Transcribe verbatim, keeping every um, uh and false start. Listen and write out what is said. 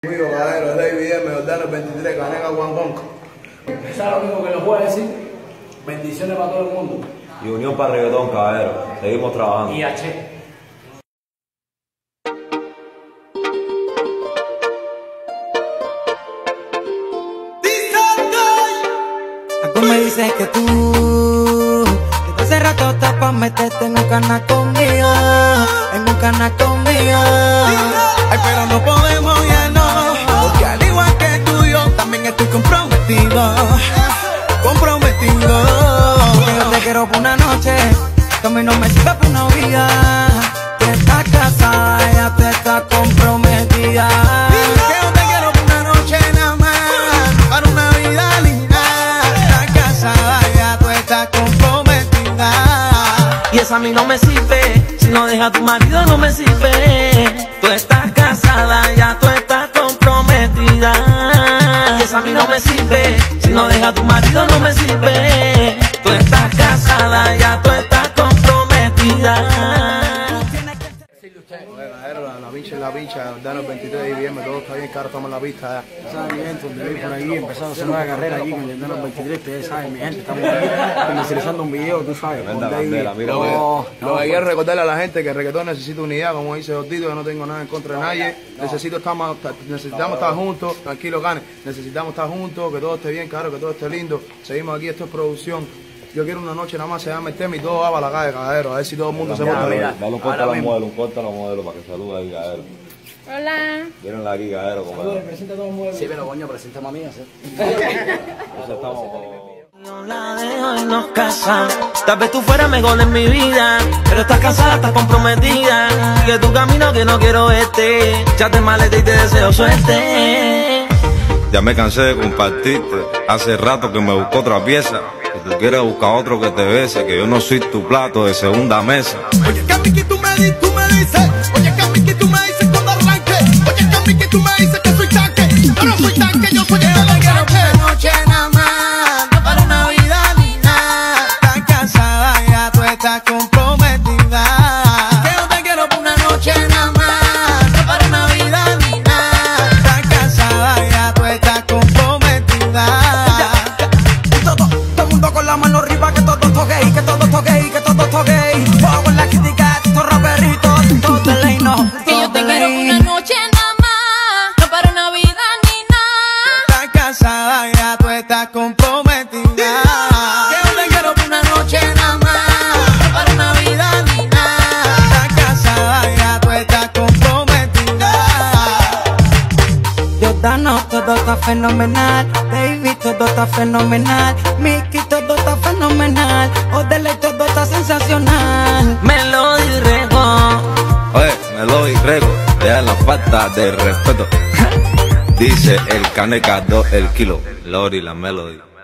Amigo, cadero, David M, Jordano veintitrés, Canega, Guangón. ¿Sabes lo único que les voy a decir? Bendiciones para todo el mundo. Y unión para reggaetón, caballero. Seguimos trabajando. Y H. Tú me dices que tú desde hace rato estás pa' meterte en un canal conmigo, en un canal conmigo. Ay, pero no podemos ya no, porque al igual que tú yo también estoy comprometido, comprometido. Que yo te quiero por una noche, que a mí no me sirve por una vida. Tú estás casada, ya tú estás comprometida. Que yo te quiero por una noche nada más, para una vida linda. Estás casada, ya tú estás comprometida. Y esa a mí no me sirve, si no deja a tu marido no me sirve. Tú estás casada, ya tú estás comprometida. Y esa a mí no me sirve, si no deja a tu marido no me sirve. Tú estás casada, ya tú estás comprometida. La, la pincha y la pincha, Jordano veintitrés, I B M, todo está bien caro, estamos en la pista ya. ¿Sabes, mi gente? Donde voy por ahí, empezando a hacer nueva carrera aquí con Jordano veintitrés, ustedes saben, mi gente, estamos aquí comercializando un video, tú sabes. Tremenda candela, mira Lo que, oh, lo que quiero recordarle a la gente que el reggaetón necesita unidad, como dice Jordito, yo no tengo nada en contra de nadie. Necesito estar más, necesitamos estar juntos, tranquilo, Cane, necesitamos estar juntos, que todo esté bien, caro, que todo esté lindo. Seguimos aquí, esto es producción. Yo quiero una noche nada más, se llama el tema y todo va para la calle, cadero, a ver si todo el mundo se monta. Dale un corte a los modelos, un corte a los modelos para que salude ahí, cadero. Hola. Mírenla aquí, cadero. Presenta todo el mundo. Sí, pero coño, presenta a mí, ¿sí? Entonces estamos con... No la dejo y nos casamos. Tal vez tú fueras mejor en mi vida, pero estás casada, estás comprometida. Sigue tu camino que no quiero verte. Ya te maleta y te deseo suerte. Ya me cansé de compartirte. Hace rato que me busco otra pieza. Si tú quieres buscar otro que te bese, que yo no soy tu plato de segunda mesa. Oye, Cami, que tú me dices, tú me dices. Oye, Cami, que tú me dices cuando arranque. Oye, Cami, que tú me dices que soy tanque. Yo no soy tanque, yo soy el tanque. Quiero noche nada más, no para una vida ni nada. Estás casada, ya tú estás comprometida. Que yo te quiero por una noche nada más, no para una vida ni nada. Estás casada, ya tú estás comprometida. Todo, todo el mundo con la mano arriba, que todo toque y que todo toque y que todo toque. Fuego en la crítica, estos raperitos, todo de ley no. Que yo te quiero por una noche nada más, no para una vida ni nada. Estás casada, ya tú estás comprometida. Que yo te quiero por una noche nada más, no para una vida ni nada. Estás casada, ya tú estás comprometida. Jordano, todo está fenomenal. David, todo está fenomenal. Mickey, todo está fenomenal. Odele, todo está sensacional. Melody Rego. Oye, me lo y rego, deja la falta de respeto. Dice el Caneca dos el kilo, Lori la Melody.